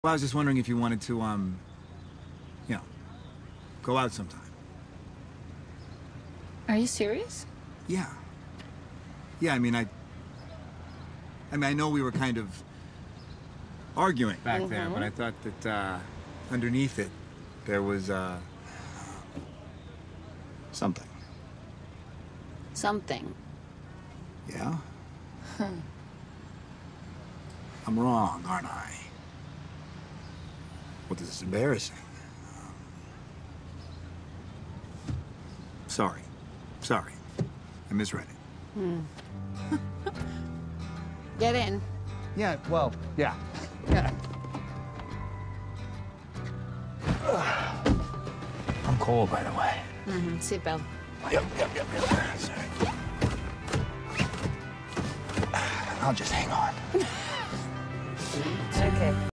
Well, I was just wondering if you wanted to, you know, go out sometime. Are you serious? Yeah. Yeah, I mean, I know we were kind of arguing back there, but I thought that, underneath it, there was, something. Something. Yeah? I'm wrong, aren't I? Well, this is embarrassing. Sorry. Sorry. I misread it. Get in. Yeah, well, yeah. I'm cold, by the way. Seatbelt. Yep. Sorry. I'll just hang on. Okay.